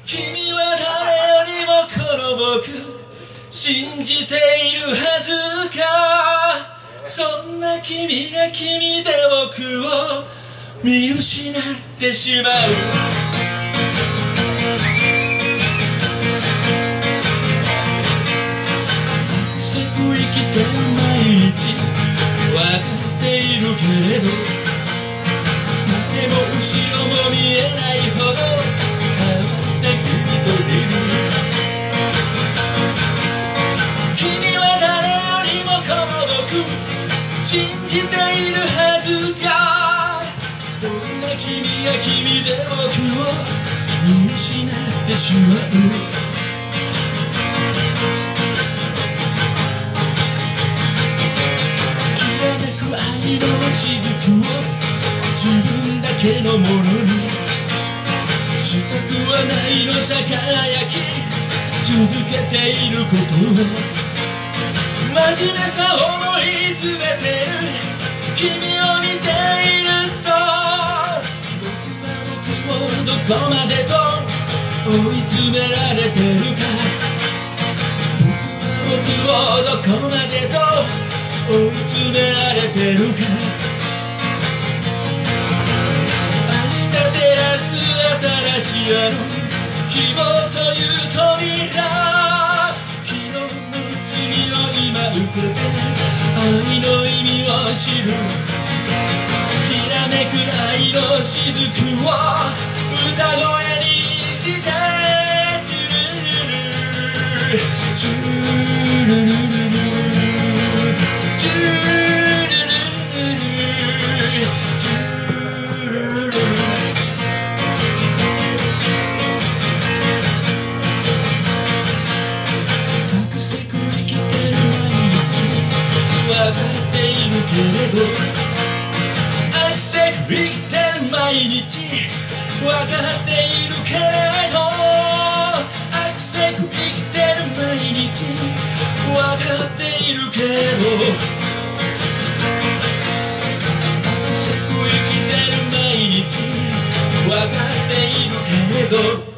君は誰よりもこの僕信じているはずか。そんな君が君で僕を見失ってしまう。せく生きてる毎日わかっているけれど、前も後ろも見えないほど変わって君といる。君は誰よりもこの僕信じているはずか。そんな君が君で僕を見失ってしまう。愛の雫を自分だけのものにしたくはないのさ、輝き続けていることを真面目さ思い詰めてる君を見ていると、僕は僕をどこまでと追い詰められてるか。僕は僕をどこまでと追い詰められてるか。明日照らす新しい希望という扉、昨日の罪を今受けて愛の意味を知る。きらめく愛の雫を歌声にしてチュルルルチュルルルル分かっているけれど、あきせく生きてる毎日分かっているけれど、あきせく生きてる毎日分かっているけれど、あきせく生きてる毎日分かっているけれど。